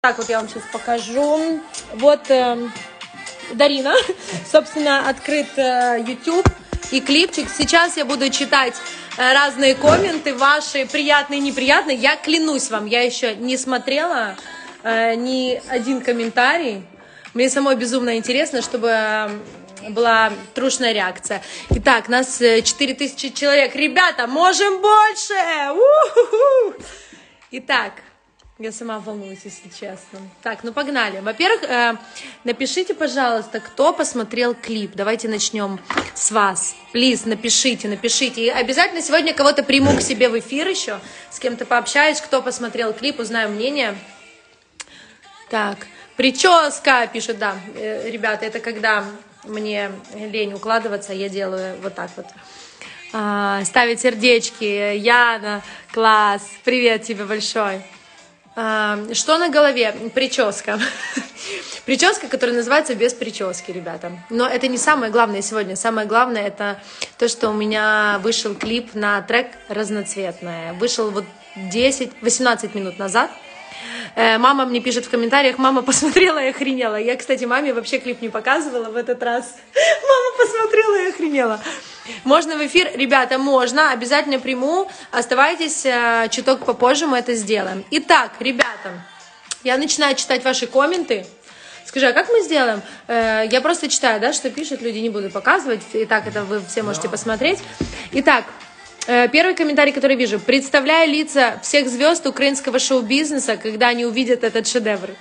так вот я вам сейчас покажу. Вот Дарина, собственно, открыт YouTube и клипчик. Сейчас я буду читать разные комменты, ваши приятные, неприятные. Я клянусь вам, я еще не смотрела ни один комментарий. Мне самой безумно интересно, чтобы была трушная реакция. Итак, нас 4000 человек. Ребята, можем больше! У-ху-ху! Итак, я сама волнуюсь, если честно. Так, ну погнали. Во-первых, напишите, пожалуйста, кто посмотрел клип. Давайте начнем с вас. Плиз, напишите. И обязательно сегодня кого-то приму к себе в эфир еще. С кем-то пообщаюсь, кто посмотрел клип, узнаю мнение. Так, прическа, пишут, да. Ребята, это когда мне лень укладываться, я делаю вот так вот. Ставить сердечки. Яна, класс. Привет тебе большой. Что на голове? Прическа. Прическа, которая называется без прически, ребята. Но это не самое главное сегодня. Самое главное это то, что у меня вышел клип на трек «Разноцветная». Вышел вот 18 минут назад. Мама мне пишет в комментариях: мама посмотрела и охренела. Я, кстати, маме вообще клип не показывала в этот раз. Мама посмотрела и охренела. Можно в эфир? Ребята, можно. Обязательно приму. Оставайтесь, чуток попозже мы это сделаем. Итак, ребята, я начинаю читать ваши комменты. Скажи, а как мы сделаем? Я просто читаю, да, что пишут люди, не буду показывать. Итак, это вы все можете посмотреть. Итак, первый комментарий, который вижу. Представляю лица всех звезд украинского шоу-бизнеса, когда они увидят этот шедевр.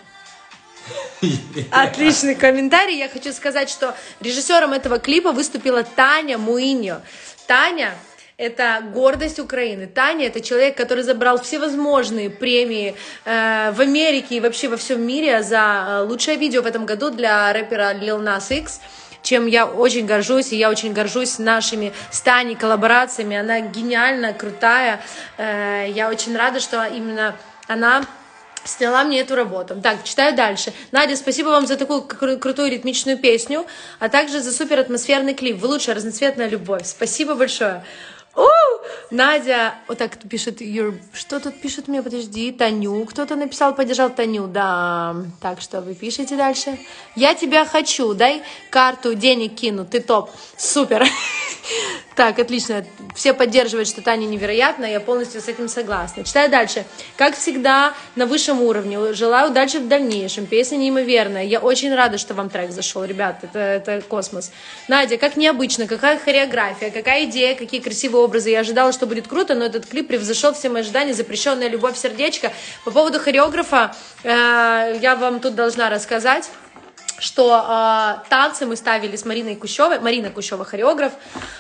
Отличный комментарий. Я хочу сказать, что режиссером этого клипа выступила Таня Муиньо. Таня – это гордость Украины. Таня – это человек, который забрал всевозможные премии в Америке и вообще во всем мире за лучшее видео в этом году для рэпера Lil Nas X, чем я очень горжусь, и я очень горжусь нашими с Таней коллаборациями. Она гениальная, крутая. Я очень рада, что именно она сняла мне эту работу. Так, читаю дальше. Надя, спасибо вам за такую крутую ритмичную песню, а также за супер атмосферный клип. Вы лучшая, разноцветная любовь. Спасибо большое. Надя, вот так пишет, что тут пишет мне, подожди, Таню, кто-то написал, поддержал Таню, да, так, что вы пишете дальше? Я тебя хочу, дай карту, денег кину, ты топ, супер. Так, отлично, все поддерживают, что Таня невероятная, я полностью с этим согласна. Читаю дальше. Как всегда, на высшем уровне, желаю удачи в дальнейшем, песня неимоверная, я очень рада, что вам трек зашел, ребят, это космос. Надя, как необычно, какая хореография, какая идея, какие красивые образы, я ожидала, что будет круто, но этот клип превзошел все мои ожидания, запрещенная любовь, сердечко. По поводу хореографа, я вам тут должна рассказать, что танцы мы ставили с Мариной Кущевой, Марина Кущева хореограф,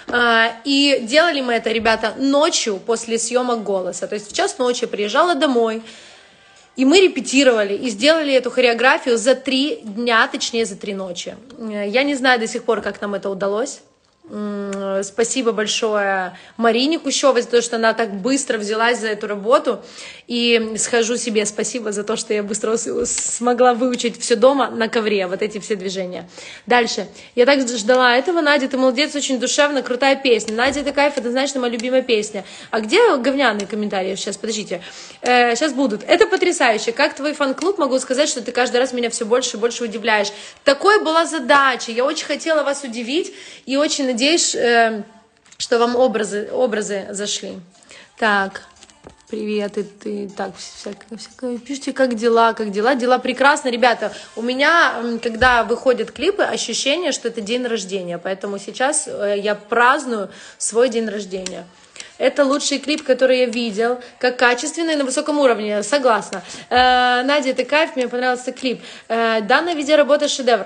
и делали мы это, ребята, ночью после съемок «Голоса», то есть в час ночи я приезжала домой, и мы репетировали, и сделали эту хореографию за 3 дня, точнее за 3 ночи. Я не знаю до сих пор, как нам это удалось. Спасибо большое Марине Кущевой за то, что она так быстро взялась за эту работу. И схожу себе спасибо за то, что я быстро смогла выучить все дома на ковре, вот эти все движения. Дальше. Я так ждала этого. Надя, ты молодец, очень душевно, крутая песня. Надя, это кайф, это, знаешь, моя любимая песня. А где говняные комментарии? Сейчас, подождите. Сейчас будут. Это потрясающе. Как твой фан-клуб, могу сказать, что ты каждый раз меня все больше и больше удивляешь. Такой была задача. Я очень хотела вас удивить и очень надеюсь, что вам образы зашли. Так, привет, и ты так всякое пишите, как дела? Дела прекрасно, ребята. У меня, когда выходят клипы, ощущение, что это день рождения, поэтому сейчас я праздную свой день рождения. Это лучший клип, который я видел, как качественный, на высоком уровне, согласна. Надя, это кайф, мне понравился клип. Данная видеоработа шедевр.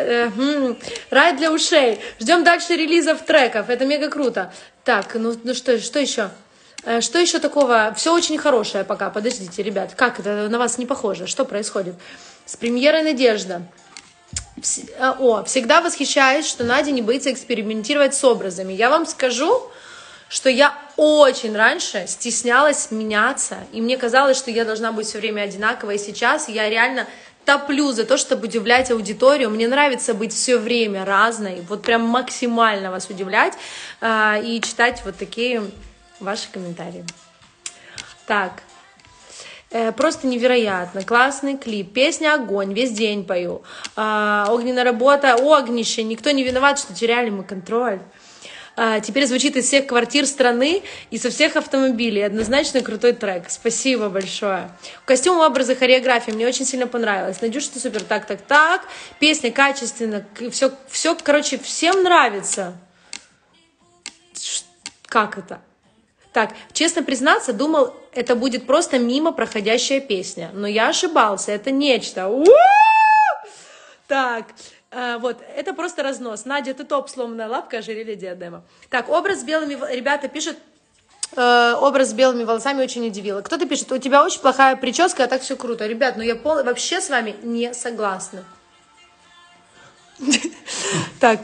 Рай для ушей. Ждем дальше релизов треков, это мега круто. Так, ну что еще? Что еще такого? Все очень хорошее пока, подождите, ребят. Как это на вас не похоже? Что происходит? С премьерой «Надежда». Всегда восхищаюсь, что Надя не боится экспериментировать с образами. Я вам скажу, что я очень раньше стеснялась меняться, и мне казалось, что я должна быть все время одинаковой, и сейчас я реально топлю за то, чтобы удивлять аудиторию, мне нравится быть все время разной, вот прям максимально вас удивлять и читать вот такие ваши комментарии. Так, Просто невероятно. Классный клип. Песня «Огонь». Весь день пою. Огненная работа. Огнище. Никто не виноват, что теряли мы контроль. Теперь звучит из всех квартир страны и со всех автомобилей. Однозначно крутой трек. Спасибо большое. Костюм, образы, хореография мне очень сильно понравилось. Надюш, ты супер. Так. Песня качественно. Все, короче, всем нравится. Как это? Так, честно признаться, думал, это будет просто мимо проходящая песня. Но я ошибался. Это нечто. Так. Вот, это просто разнос. Надя, ты топ, сломанная лапка, ожерелье диадема. Так, образ с белыми... Ребята пишут, образ с белыми волосами очень удивила. Кто-то пишет, у тебя очень плохая прическа, а так все круто. Ребят, ну я вообще с вами не согласна. Так,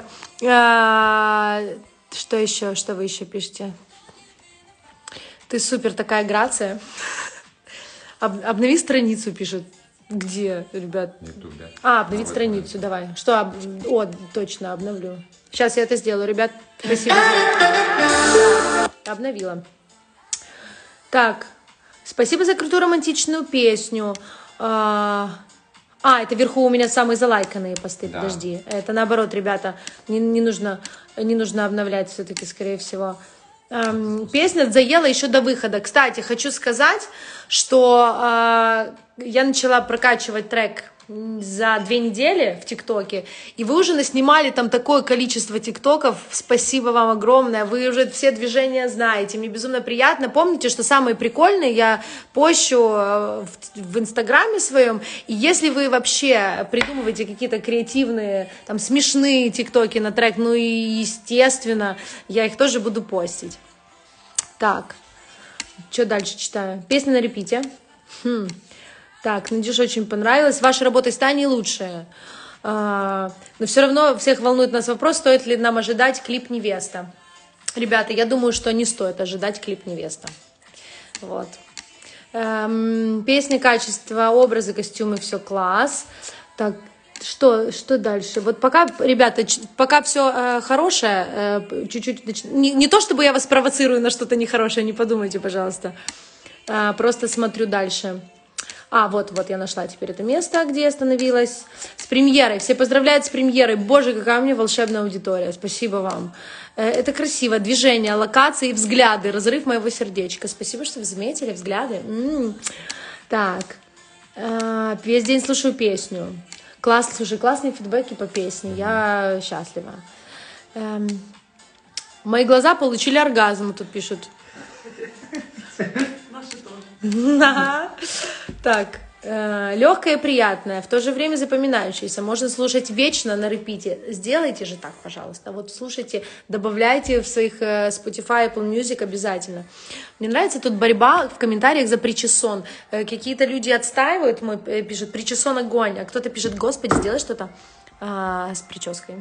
что еще, что вы еще пишете? Ты супер такая грация. Обнови страницу, пишет. Где, ребят? Ютубе. Обновить страницу, давай. Что? Точно, обновлю. Сейчас я это сделаю, ребят. Спасибо. Обновила. Так. Спасибо за крутую романтичную песню. Это вверху у меня самые залайканные посты. Да. Подожди. Это наоборот, ребята. Не нужно обновлять все-таки, скорее всего. Песня заела еще до выхода. Кстати, хочу сказать, что я начала прокачивать трек за 2 недели в ТикТоке, и вы уже наснимали там такое количество ТикТоков. Спасибо вам огромное. Вы уже все движения знаете. Мне безумно приятно. Помните, что самые прикольные я пощу в Инстаграме своем. И если вы вообще придумываете какие-то креативные, там, смешные ТикТоки на трек, ну и естественно, я их тоже буду постить. Так, что дальше читаю? Песня на репите. Так, Надюша очень понравилась. Ваша работа с Таней лучшая. Но все равно всех волнует нас вопрос, стоит ли нам ожидать клип «Невеста». Ребята, я думаю, что не стоит ожидать клип «Невеста». Вот. Песня, качество, образы, костюмы, все класс. Так, что дальше? Вот пока, ребята, пока все хорошее, чуть-чуть... Не то, чтобы я вас провоцирую на что-то нехорошее, не подумайте, пожалуйста. Просто смотрю дальше. Вот я нашла теперь это место, где я остановилась. С премьерой. Все поздравляют с премьерой. Боже, какая у меня волшебная аудитория. Спасибо вам. Это красиво. Движения, локации, взгляды. Разрыв моего сердечка. Спасибо, что вы заметили взгляды. Так. Весь день слушаю песню. Слушай, классные фидбэки по песне. Я счастлива. Мои глаза получили оргазм, тут пишут. Так, легкое и приятное, в то же время запоминающееся. Можно слушать вечно на репите. Сделайте же так, пожалуйста. Вот слушайте, добавляйте в своих Spotify, Apple Music обязательно. Мне нравится тут борьба в комментариях за причесон. Какие-то люди отстаивают, пишут причесон огонь, а кто-то пишет, Господи, сделай что-то с прической.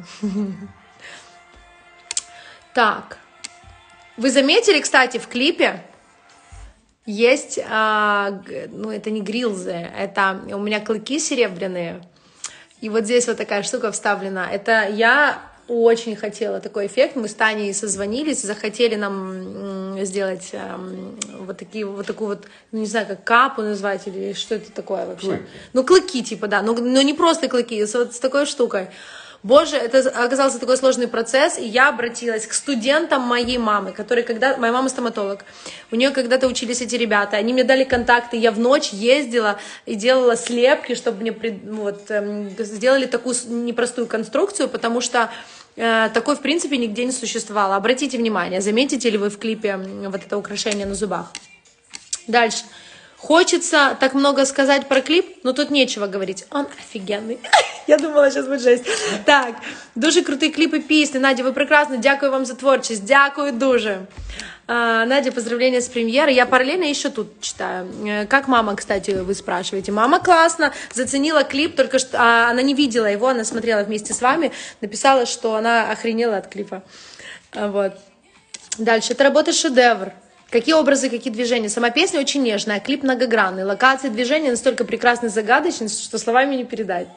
Так, вы заметили, кстати, в клипе есть, это не грилзы, это у меня клыки серебряные, и вот здесь вот такая штука вставлена. Это я очень хотела такой эффект, мы с Таней созвонились, захотели нам сделать такую, не знаю, как капу назвать, или что это такое вообще. Клыки. Клыки типа, да, но не просто клыки, с такой штукой. Боже, это оказался такой сложный процесс, и я обратилась к студентам моей мамы, моя мама стоматолог, у нее когда-то учились эти ребята, они мне дали контакты, я в ночь ездила и делала слепки, чтобы мне сделали такую непростую конструкцию, потому что такой, в принципе, нигде не существовало. Обратите внимание, заметите ли вы в клипе вот это украшение на зубах. Дальше. Хочется так много сказать про клип, но тут нечего говорить. Он офигенный. Я думала, сейчас будет жесть. Так, дуже крутые клипы, песни. Надя, вы прекрасны. Дякую вам за творчесть. Дякую дуже. Надя, поздравления с премьерой. Я параллельно еще тут читаю. Как мама, кстати, вы спрашиваете. Мама классно, заценила клип, только что она не видела его, она смотрела вместе с вами, написала, что она охренела от клипа. Вот. Дальше. Это работа шедевр. Какие образы, какие движения. Сама песня очень нежная, клип многогранный. Локации движения настолько прекрасны и загадочны, что словами не передать.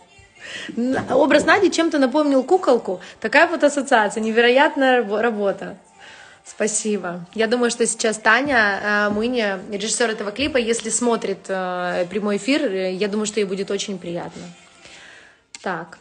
Образ Нади чем-то напомнил куколку. Такая вот ассоциация, невероятная работа. Спасибо. Я думаю, что сейчас Таня Мыня, режиссер этого клипа, если смотрит прямой эфир, я думаю, что ей будет очень приятно. Так.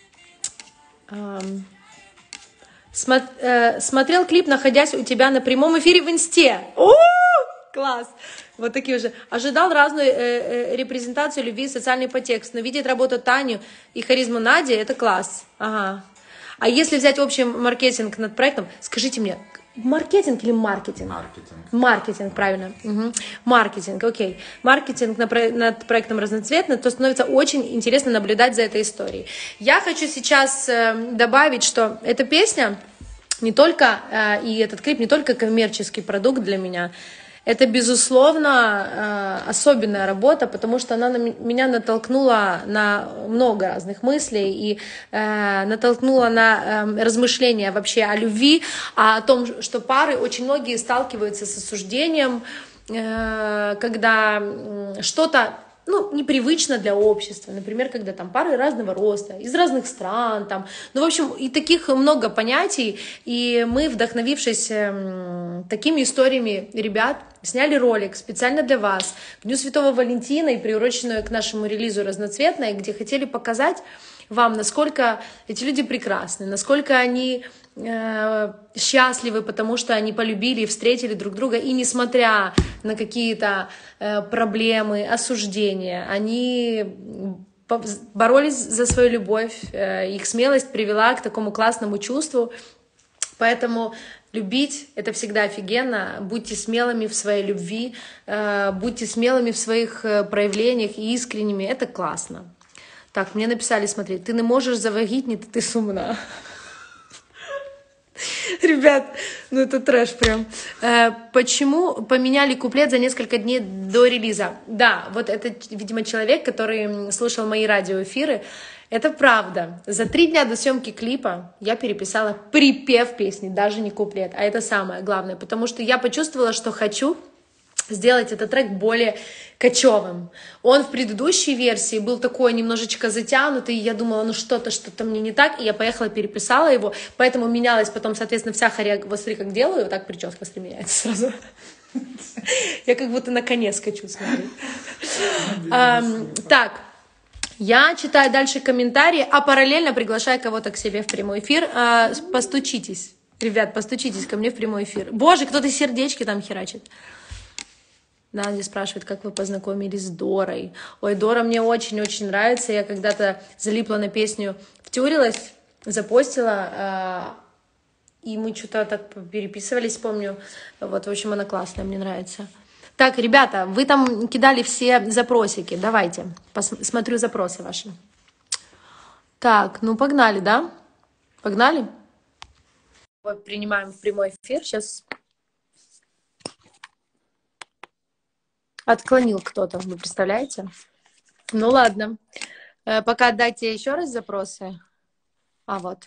Смотрел клип, находясь у тебя на прямом эфире в Инсте. Класс! Вот такие уже. Ожидал разную репрезентацию любви и социальный подтекст, но видеть работу Тани и харизму Нади — это класс. Ага. А если взять общий маркетинг над проектом, скажите мне, маркетинг или маркетинг? Маркетинг. Маркетинг, правильно. Угу. Маркетинг, окей. Маркетинг над проектом разноцветный, то становится очень интересно наблюдать за этой историей. Я хочу сейчас добавить, что эта песня не только, и этот клип не только коммерческий продукт для меня, это, безусловно, особенная работа, потому что она меня натолкнула на много разных мыслей и натолкнула на размышления вообще о любви, о том, что пары, очень многие сталкиваются с осуждением, когда что-то непривычно для общества. Например, когда там пары разного роста, из разных стран, там, в общем, и таких много понятий. И мы, вдохновившись такими историями ребят, сняли ролик специально для вас к Дню Святого Валентина и приуроченную к нашему релизу «Разноцветная», где хотели показать вам, насколько эти люди прекрасны, насколько они счастливы, потому что они полюбили и встретили друг друга, и несмотря на какие-то проблемы, осуждения, они боролись за свою любовь, их смелость привела к такому классному чувству, поэтому любить — это всегда офигенно, будьте смелыми в своей любви, будьте смелыми в своих проявлениях и искренними, это классно. Так, мне написали, смотри, ты не можешь завагітніти, ты сумна. Ребят, это трэш прям. Почему поменяли куплет за несколько дней до релиза? Да, вот это, видимо, человек, который слушал мои радиоэфиры. Это правда. За 3 дня до съемки клипа я переписала припев песни, даже не куплет. А это самое главное, потому что я почувствовала, что хочу сделать этот трек более кочевым. Он в предыдущей версии был такой немножечко затянутый, и я думала, что-то мне не так, и я поехала, переписала его, поэтому менялась потом, соответственно, вся хореография. Вот смотри, как делаю, вот так прическа меняется сразу. Я как будто на коне скачу, смотри. Так, я читаю дальше комментарии, а параллельно приглашаю кого-то к себе в прямой эфир. Постучитесь, ребят, постучитесь ко мне в прямой эфир. Боже, кто-то сердечки там херачит. Надя спрашивает, как вы познакомились с Дорой. Ой, Дора мне очень-очень нравится. Я когда-то залипла на песню, втюрилась, запостила, и мы что-то так переписывались, помню. Вот, в общем, она классная, мне нравится. Так, ребята, вы там кидали все запросики. Давайте, посмотрю запросы ваши. Так, погнали, да? Погнали? Вот, принимаем в прямой эфир. Сейчас... Отклонил кто-то, вы представляете? Ну ладно. Пока дайте еще раз запросы. Вот.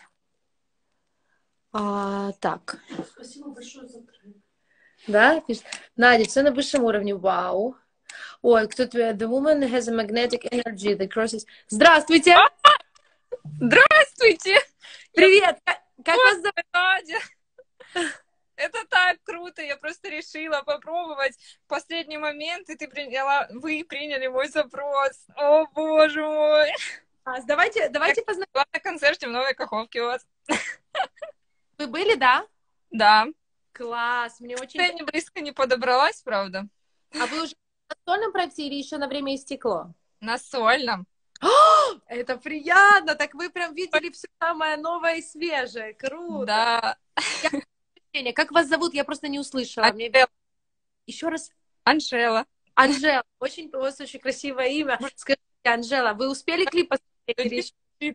Так. Спасибо большое за трек. Да? Надя, все на высшем уровне. Вау. Ой, кто-то... The woman has a magnetic energy that crosses... Здравствуйте! Здравствуйте! Привет! Как вас зовут? Надя! Это так круто, я просто решила попробовать в последний момент, и вы приняли мой запрос. О, боже мой! Давайте познакомимся. Была на концерте в Новой Каховке у вас. Вы были, да? Да. Класс, мне очень... Я не близко не подобралась, правда. А вы уже на сольном проекте или еще на время истекло? На сольном. Это приятно! Так вы прям видели все самое новое и свежее. Круто! Да. Как вас зовут? Я просто не услышала. Анжела. Еще раз. Анжела. Анжела. У вас очень красивое имя. Скажите, Анжела, вы успели клип посмотреть?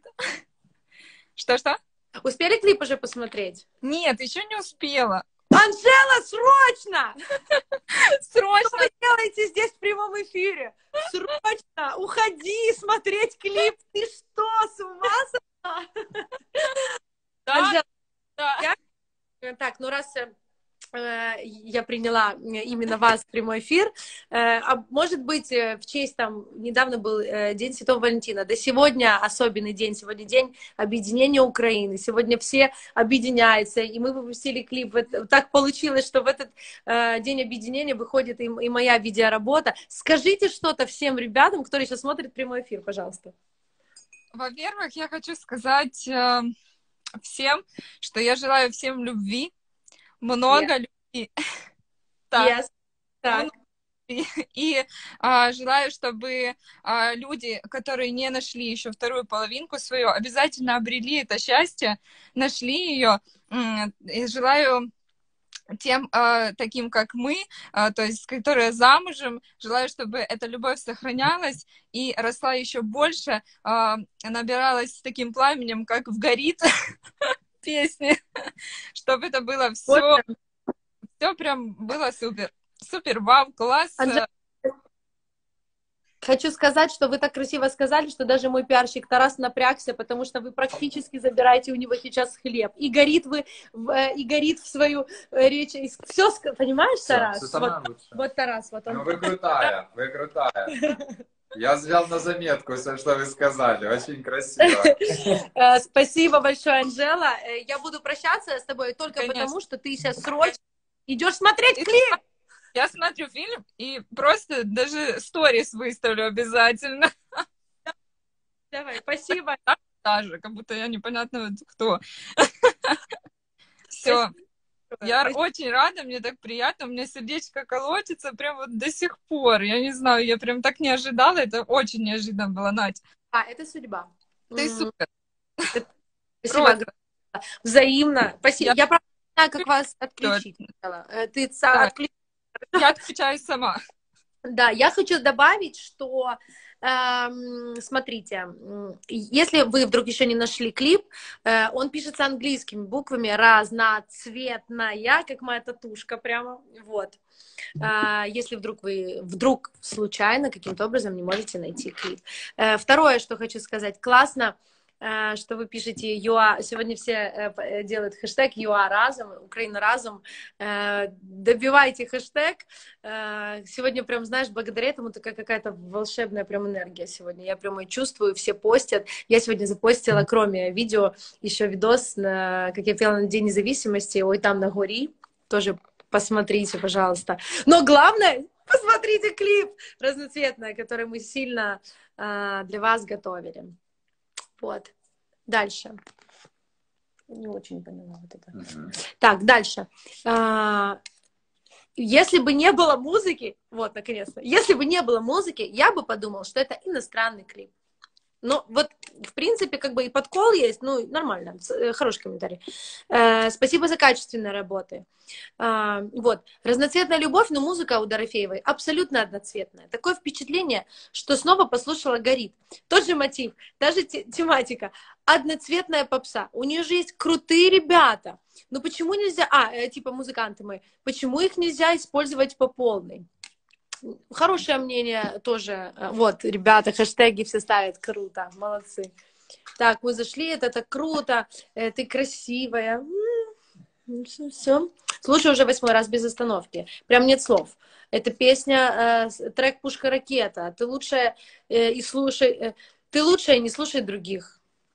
Что? Успели клип уже посмотреть? Нет, еще не успела. Анжела, срочно! Срочно! Что вы делаете здесь в прямом эфире? Срочно! Уходи смотреть клип! Ты что, с ума сошла? Да, Анжела, да. Так, раз я приняла именно вас в прямой эфир. А может быть, в честь, там, недавно был День Святого Валентина, да сегодня особенный день, сегодня день объединения Украины, сегодня все объединяются, и мы выпустили клип. Так получилось, что в этот день объединения выходит и моя видеоработа. Скажите что-то всем ребятам, которые сейчас смотрят прямой эфир, пожалуйста. Во-первых, я хочу сказать всем, что я желаю всем любви, много любви. Так. Так. И желаю, чтобы люди, которые не нашли еще вторую половинку свою, обязательно обрели это счастье, нашли ее. И желаю тем, таким как мы, то есть, которые замужем, желаю, чтобы эта любовь сохранялась и росла еще больше, набиралась таким пламенем, как в «Горит» песни, чтобы это было все прям было супер. Супер, вау, класс. Хочу сказать, что вы так красиво сказали, что даже мой пиарщик Тарас напрягся, потому что вы практически забираете у него сейчас хлеб. И горит в свою речь. Все, понимаешь, все, Тарас? Все вот Тарас, вот он. Ну, вы крутая. Я взял на заметку все, что вы сказали. Очень красиво. Спасибо большое, Анжела. Я буду прощаться с тобой только потому, что ты сейчас срочно идешь смотреть клип. Я смотрю фильм и просто даже сторис выставлю обязательно. Давай, спасибо. Даже, как будто я непонятно кто. Все. Я очень рада, мне так приятно, у меня сердечко колотится прям вот до сих пор. Я не знаю, я прям так не ожидала, это очень неожиданно было, Надь. Это судьба. Ты супер. Спасибо. Взаимно. Спасибо. Я правда не знаю, как вас отключить. Ты отключишь. Я отключаюсь сама. Да, я хочу добавить, что, смотрите, если вы вдруг еще не нашли клип, он пишется английскими буквами, разноцветная, как моя татушка прямо, вот. Если вдруг вы случайно каким-то образом не можете найти клип. Второе, что хочу сказать, классно, что вы пишете сегодня все делают хэштег #разум, Украина разум, добивайте хэштег, сегодня прям, знаешь, благодаря этому такая какая-то волшебная прям энергия сегодня, я прям и чувствую, все постят, я сегодня запостила, кроме видео, еще видос, как я пела на День независимости, ой, там на гори, тоже посмотрите, пожалуйста, но главное, посмотрите клип разноцветный, который мы сильно для вас готовили. Вот. Дальше. Не очень поняла вот это. Так, дальше. Если бы не было музыки, вот, наконец-то, если бы не было музыки, я бы подумала, что это иностранный клип. Ну, вот, в принципе, как бы и подкол есть, ну, нормально, хороший комментарий. Спасибо за качественные работы. Вот, разноцветная любовь, но музыка у Дорофеевой абсолютно одноцветная. Такое впечатление, что снова послушала «Горит». Тот же мотив, та же тематика, одноцветная попса. У нее же есть крутые ребята. Но почему нельзя, типа музыканты мы, почему их нельзя использовать по полной? Хорошее мнение тоже. Вот, ребята, хэштеги все ставят. Круто, молодцы. Так, мы зашли, это так круто, ты красивая. Все. Слушаю уже 8-й раз без остановки. Прям нет слов. Это песня, трек «Пушка-ракета». Ты лучшая и слушай... Ты лучшая, не слушай других.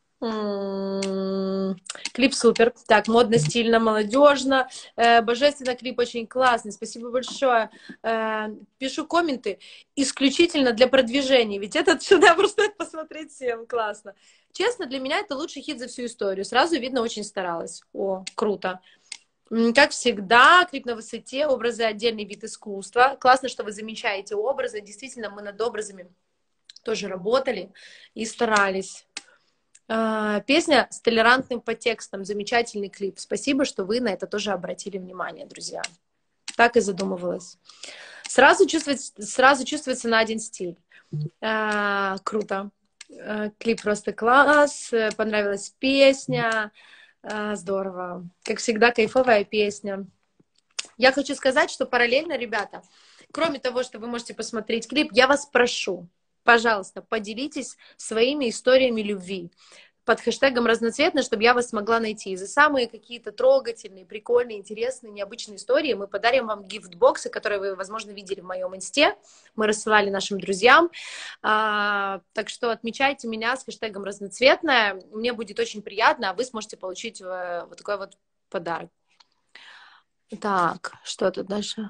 Клип супер. Так, модно, стильно, молодежно. Божественно, клип очень классный. Спасибо большое. Пишу комменты исключительно для продвижения. Ведь этот шедевр стоит посмотреть всем. Классно. Честно, для меня это лучший хит за всю историю. Сразу видно, очень старалась. О, круто. Как всегда, клип на высоте, образы отдельный вид искусства. Классно, что вы замечаете образы. Действительно, мы над образами тоже работали и старались. Песня с толерантным подтекстом, замечательный клип. Спасибо, что вы на это тоже обратили внимание, друзья. Так и задумывалась. Сразу чувствуется на один стиль. Круто. Клип просто класс. Понравилась песня. Здорово. Как всегда, кайфовая песня. Я хочу сказать, что параллельно, ребята, кроме того, что вы можете посмотреть клип, я вас прошу, пожалуйста, поделитесь своими историями любви. под хэштегом разноцветно, чтобы я вас смогла найти. И за самые какие-то трогательные, прикольные, интересные, необычные истории мы подарим вам гифтбоксы, которые вы, возможно, видели в моем инсте. Мы рассылали нашим друзьям. Так что отмечайте меня с хэштегом разноцветная. Мне будет очень приятно, а вы сможете получить вот такой вот подарок. Так, что тут дальше?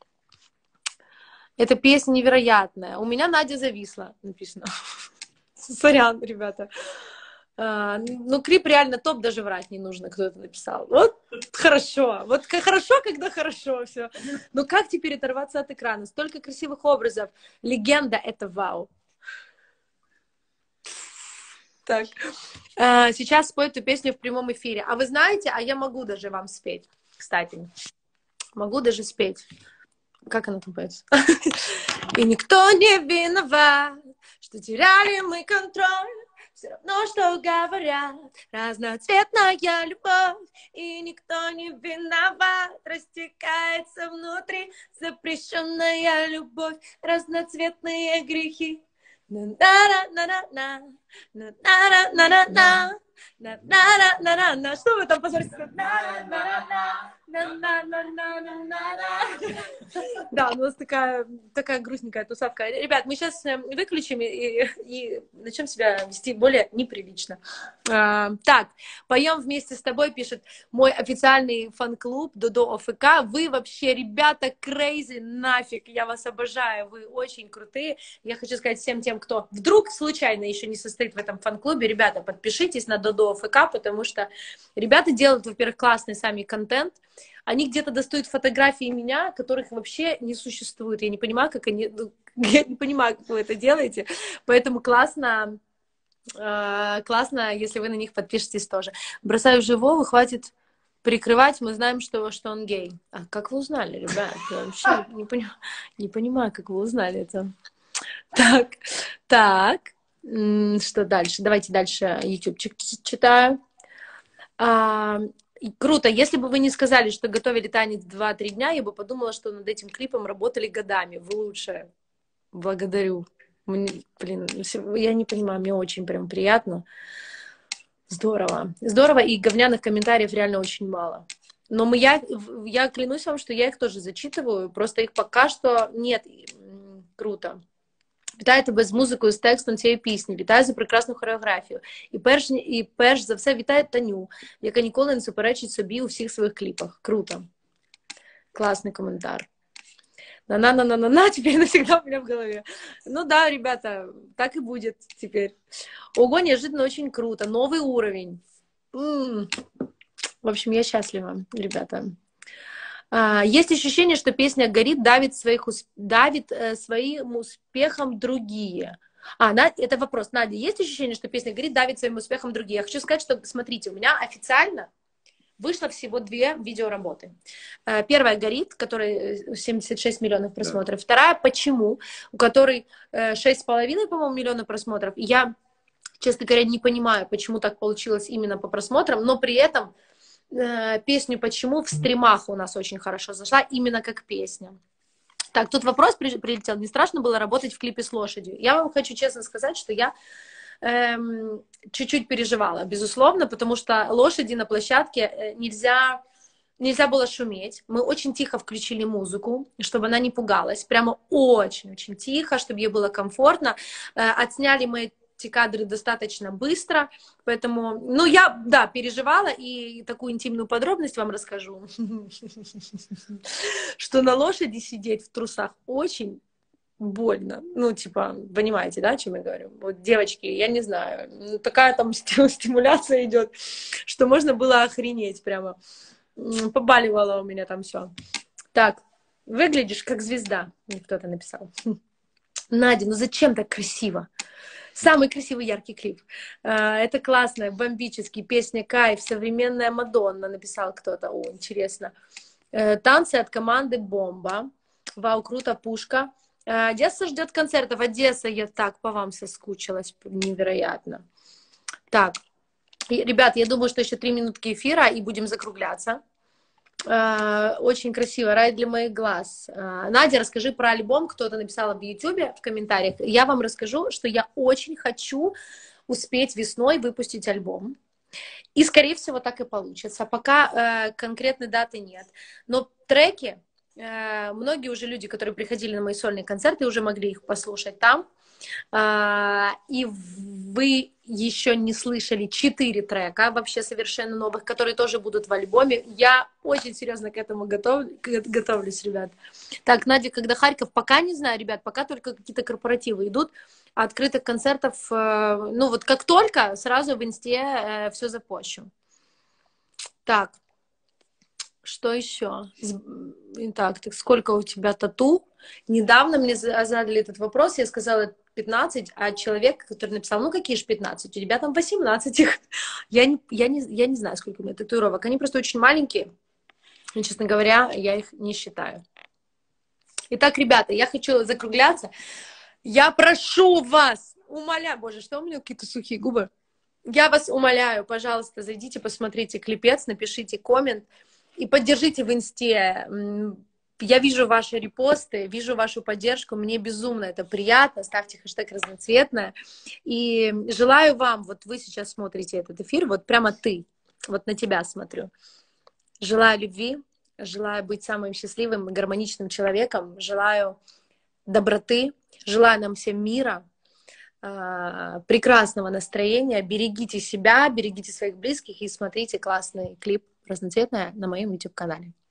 Эта песня невероятная. У меня Надя зависла, написано. Сорян, ребята. Ну, клип реально топ, даже врать не нужно, кто это написал. Вот хорошо. Вот хорошо, когда хорошо все. Но как теперь оторваться от экрана? Столько красивых образов. Легенда — это вау. Так. Сейчас спою эту песню в прямом эфире. А вы знаете, а я могу даже вам спеть, кстати. Могу даже спеть. Как она там поется? И никто не виноват, что теряли мы контроль. Все равно, что говорят, разноцветная любовь. И никто не виноват, растекается внутри запрещенная любовь, разноцветные грехи. На-на-на-на-на, на-на-на-на-на, на-на-на-на-на. Что вы там позорите? Да, у нас такая грустненькая тусовка. Ребят, мы сейчас выключим и начнем себя вести более неприлично. Так, поем вместе с тобой, пишет мой официальный фан-клуб Додо ОФК. Вы вообще, ребята, crazy нафиг. Я вас обожаю, вы очень крутые. Я хочу сказать всем тем, кто вдруг случайно еще не состоит в этом фан-клубе, ребята, подпишитесь на Додо ОФК, потому что ребята делают, во-первых, классный сами контент. Они где-то достают фотографии меня, которых вообще не существует. Я не понимаю, как я не понимаю, как вы это делаете. Поэтому классно, если вы на них подпишетесь тоже. Бросаю живого, хватит прикрывать. Мы знаем, что он гей. А как вы узнали, ребят? Я вообще не понимаю, как вы узнали это. Так. Что дальше? Давайте дальше ютубчик читаю. Круто. Если бы вы не сказали, что готовили танец 2-3 дня, я бы подумала, что над этим клипом работали годами. Вы лучшие. Благодарю. Блин, я не понимаю, мне очень прям приятно. Здорово. Здорово, и говняных комментариев реально очень мало. Но я клянусь вам, что я их тоже зачитываю, просто их пока що нет. Круто. Вітаю тебе з музикою, з текстом цієї пісні, вітаю за прекрасну хореографію. І перш за все вітаю Таню, яка ніколи не суперечить собі у всіх своїх кліпах. Круто. Классный комментар. На-на-на-на-на-на, теперь навсегда у меня в голове. Ну да, ребята, так и будет теперь. Ого, неожиданно очень круто. Новый уровень. В общем, я счастлива, ребята. Есть ощущение, что песня горит, давит своим успехом другие. Это вопрос. Надя, есть ощущение, что песня горит, давит своим успехом другие? Я хочу сказать, что, смотрите, у меня официально вышло всего 2 видеоработы. Первая «Горит», которая 76 миллионов просмотров. Вторая «Почему», у которой 6,5, по-моему, миллиона просмотров. И я, честно говоря, не понимаю, почему так получилось именно по просмотрам, но при этом песню «Почему» в стримах у нас очень хорошо зашла, именно как песня. Так, тут вопрос прилетел. Не страшно было работать в клипе с лошадью? Я вам хочу честно сказать, что я чуть-чуть переживала, безусловно, потому что лошади на площадке нельзя было шуметь. Мы очень тихо включили музыку, чтобы она не пугалась. Прямо очень-очень тихо, чтобы ей было комфортно. Отсняли мы эти кадры достаточно быстро, поэтому, ну, я, да, переживала, и такую интимную подробность вам расскажу, что на лошади сидеть в трусах очень больно. Ну, типа, понимаете, да, о чем я говорю? Вот, девочки, я не знаю, такая там стимуляция идет, что можно было охренеть прямо. Побаливало у меня там все. Так, выглядишь как звезда, мне кто-то написал. Надя, ну зачем так красиво? Самый красивый яркий клип. Это классно, бомбический, песня «Кайф», современная Мадонна, написал кто-то. О, интересно. Танцы от команды «Бомба». Вау, круто, пушка. Одесса ждет концертов. Одесса, я так по вам соскучилась, невероятно. Так, ребят, я думаю, что еще 3 минутки эфира, и будем закругляться. Очень красиво, рай для моих глаз. Надя, расскажи про альбом, кто-то написал в Ютубе в комментариях. Я вам расскажу, что я очень хочу успеть весной выпустить альбом. И, скорее всего, так и получится. Пока конкретной даты нет. Но треки, многие уже люди, которые приходили на мои сольные концерты, уже могли их послушать там. И вы еще не слышали 4 трека, вообще совершенно новых, которые тоже будут в альбоме. Я очень серьезно к этому готовлюсь, ребят. Так, Надя, когда Харьков? Пока не знаю, ребят, пока только какие-то корпоративы идут. А открытых концертов, ну вот как только, сразу в инсте все запущу. Так, что еще? Так, сколько у тебя тату? Недавно мне задали этот вопрос, я сказала 15, а человек, который написал, ну какие же 15, у тебя там 18 их. Я не знаю, сколько у меня татуировок. Они просто очень маленькие. И, честно говоря, я их не считаю. Итак, ребята, я хочу закругляться. Я прошу вас, умоляю, боже, что у меня какие-то сухие губы? Я вас умоляю, пожалуйста, зайдите, посмотрите клипец, напишите коммент и поддержите в инсте. Я вижу ваши репосты, вижу вашу поддержку, мне безумно это приятно. Ставьте хэштег разноцветное. И желаю вам, вот вы сейчас смотрите этот эфир, вот прямо ты, вот на тебя смотрю. Желаю любви, желаю быть самым счастливым и гармоничным человеком, желаю доброты, желаю нам всем мира, прекрасного настроения, берегите себя, берегите своих близких и смотрите классный клип «Разноцветное» на моем YouTube-канале.